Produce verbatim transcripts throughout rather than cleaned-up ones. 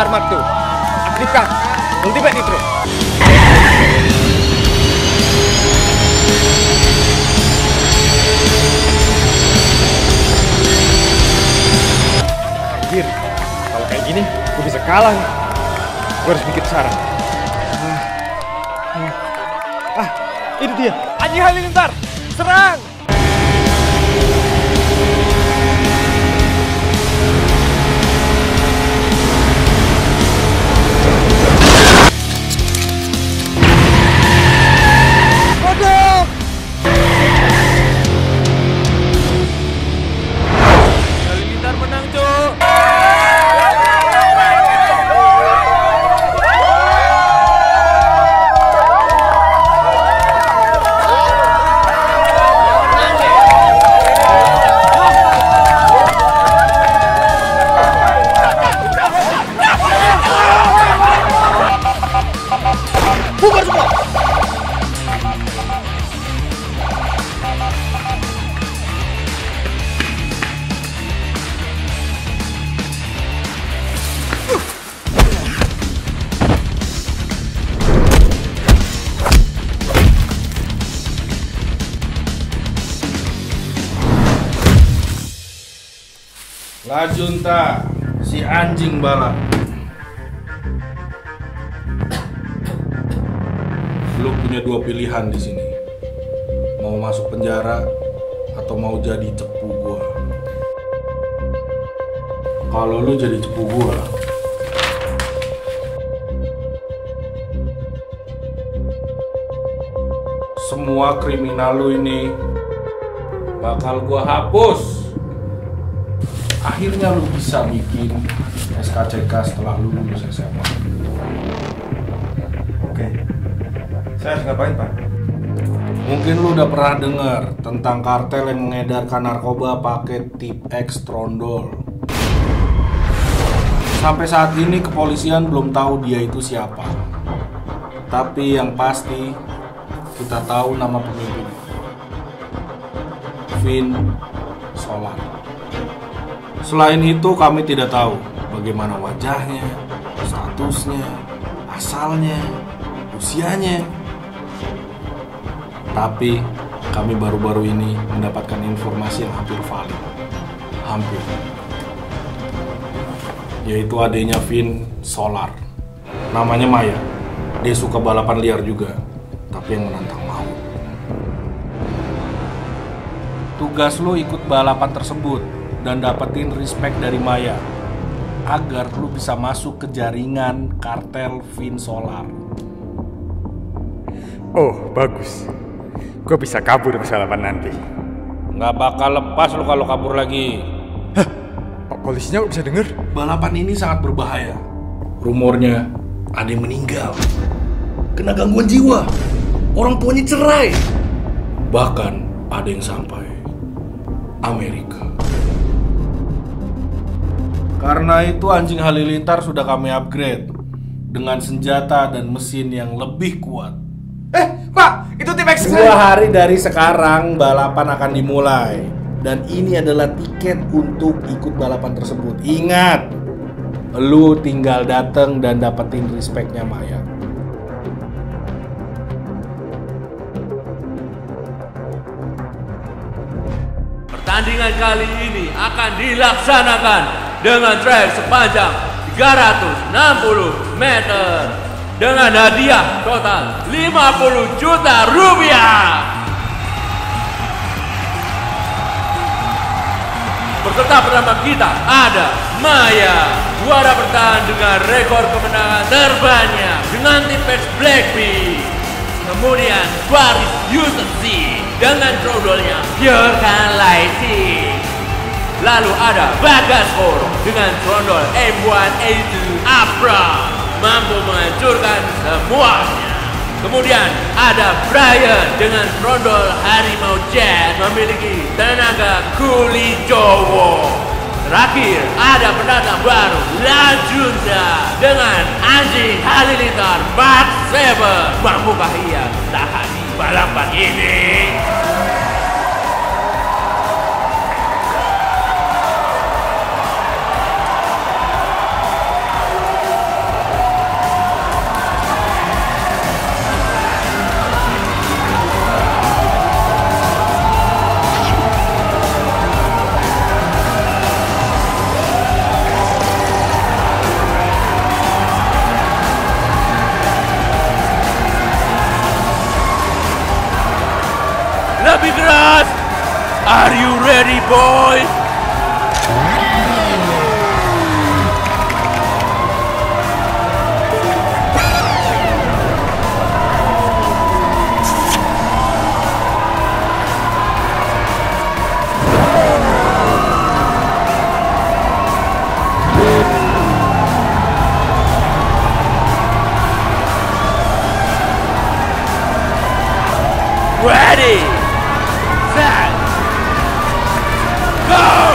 Halilintar Mark dua. Aktifkan Ultimate Nitro. Anjir, kalau kayak gini gue bisa kalah nih. Gue harus bikin saran. Ah, ah, ah itu dia. Anjing Halilintar, serang! Bubar semua! Lajunta, si anjing balap. Lu punya dua pilihan di sini. Mau masuk penjara atau mau jadi cepu gua. Kalau lu jadi cepu gua, semua kriminal lu ini bakal gua hapus. Akhirnya lu bisa bikin S K C K setelah lu lulus S M A. Oke. Saya harus ngapain, Pak? Mungkin lu udah pernah dengar tentang kartel yang mengedarkan narkoba pakai tip X Trondol. Sampai saat ini kepolisian belum tahu dia itu siapa. Tapi yang pasti kita tahu nama pemimpin. Vin Solar. Selain itu kami tidak tahu bagaimana wajahnya, statusnya, asalnya, usianya. Tapi kami baru-baru ini mendapatkan informasi yang hampir valid. Hampir. Yaitu adanya Vin Solar. Namanya Maya. Dia suka balapan liar juga, tapi yang menantang maut. Tugas lo ikut balapan tersebut dan dapetin respect dari Maya agar lu bisa masuk ke jaringan kartel Vin Solar. Oh, bagus. Gue bisa kabur pas balapan nanti. Nggak bakal lepas lu kalau kabur lagi. Hah? Pak polisinya kok bisa denger? Balapan ini sangat berbahaya. Rumornya ada yang meninggal, kena gangguan jiwa, orang tuanya cerai. Bahkan ada yang sampai Amerika. Karena itu anjing Halilintar sudah kami upgrade dengan senjata dan mesin yang lebih kuat. Eh, Pak, itu tim X. Dua hari dari sekarang balapan akan dimulai. Dan ini adalah tiket untuk ikut balapan tersebut. Ingat, lu tinggal dateng dan dapetin respectnya Maya. Pertandingan kali ini akan dilaksanakan dengan trek sepanjang tiga ratus enam puluh meter dengan hadiah total lima puluh juta rupiah. Peserta pertama kita ada Maya, juara bertahan dengan rekor kemenangan terbanyak dengan tim X Blackpink. Kemudian Faris Yusufi dengan trondolnya Biarkan Lighting. Lalu ada Bagas Koro dengan trondol M satu A dua Abra, mampu menghancurkan semuanya. Kemudian ada Brian dengan trondol Harimau Jet, memiliki tenaga kuli Jowo. Terakhir ada pendatang baru Lajunta dengan anjing Halilintar Mark tujuh. Mampukah ia tahan di balapan ini? Are you ready, boys? Ready, set, go!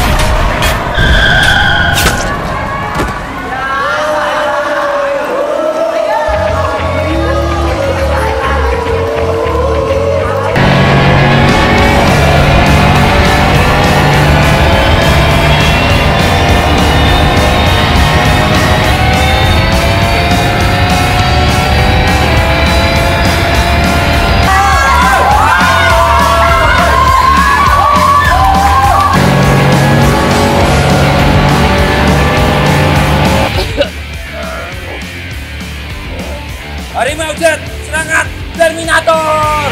Harimau Jet, serangan Terminator!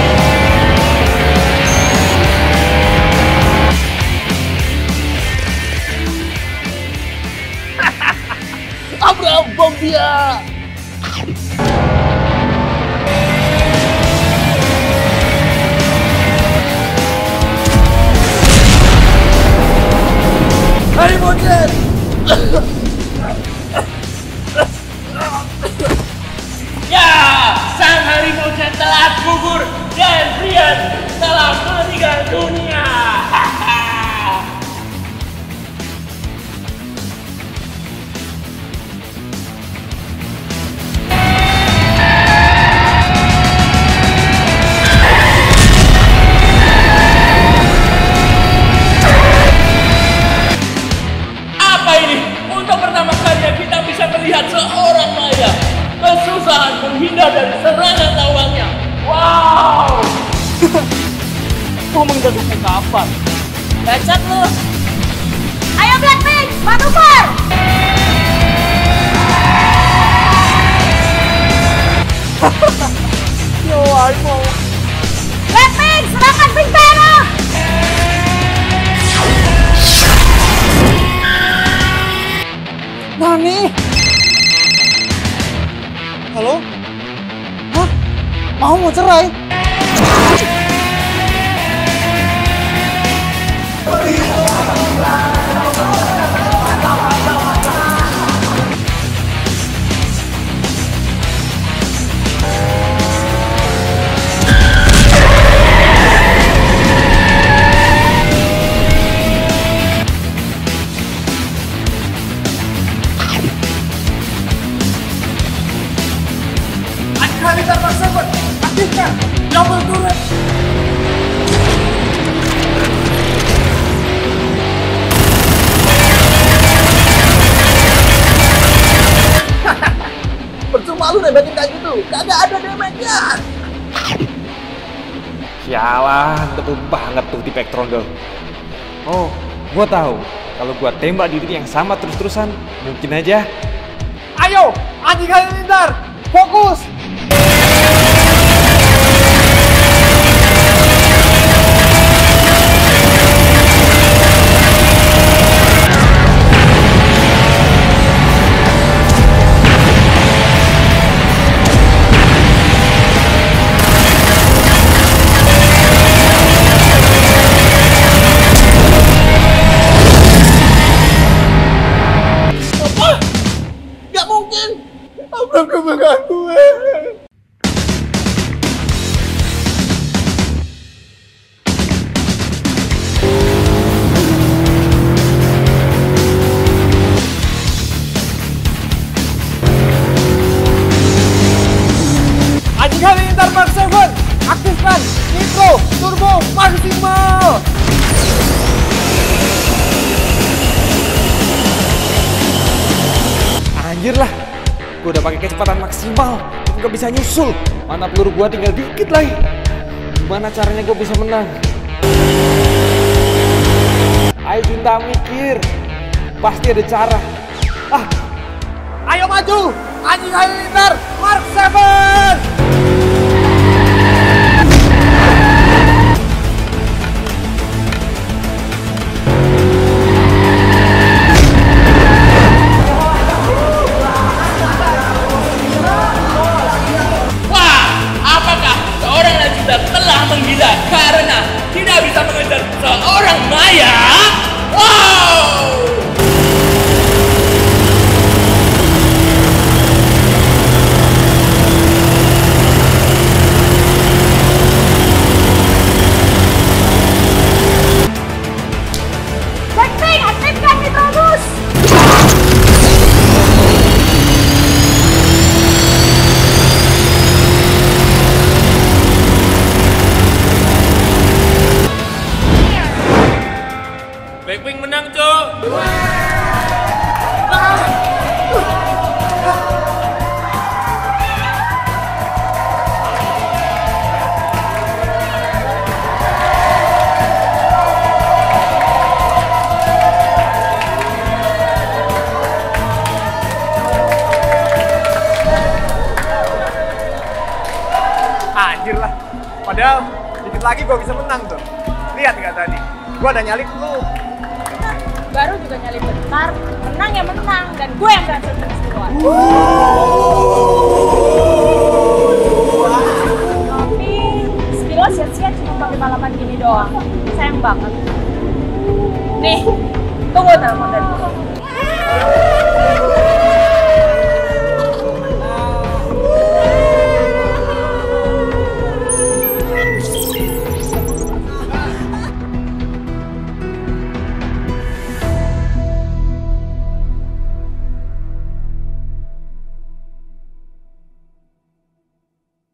Abraham bom dia! Harimau Jet! Ya, sang harimau jet telah gugur dan Brian telah meninggal dunia. Apa ini? Untuk pertama kalinya kita bisa melihat seorang Maya kesusahan menghindar dari serangan lawannya. Wow! Kau menghindar dari kapan? Headshot lu! Ayo Blackpink, manuver! Yo, Harimau. Blackpink, serahkan Pink Panther! Nani? Halo? Hah? Mau mau cerai? Halilintar Mark tujuh, aktifkan double turret. Percuma lu nembakin kayak gitu, kagak ada damage-nya. Sialan, betul banget tuh di Vectron Girl. Oh, gua tahu. Kalau gua tembak di titik yang sama terus-terusan, mungkin aja. Ayo, anjing halilintar, fokus! Gak mungkin. Abraham udah mengganggu gue. Anjing halilintar Mark tujuh, aktifkan nitro turbo maksimal. Anjir lah, gue udah pakai kecepatan maksimal, gak bisa nyusul. Mana peluru gue tinggal dikit lagi. Gimana caranya gue bisa menang? Ayo Junta mikir, pasti ada cara. Ah, ayo maju, anjing halilintar Mark tujuh. menggila karena tidak bisa mengejar seorang Maya. Wow! Blackpink, aktifkan Nitrobus! Blackpink menang, Cok. Anjir lah. Padahal dikit lagi gue bisa menang tuh. Lihat nggak tadi? Gue ada nyalip lu. Baru juga nyali bentar, menang ya menang, dan gue yang berhasil finish duluan. Tapi skill lo sia-sia cuma pakai balapan gini doang. Sayang banget. Nih, tunggu telepon dari gue.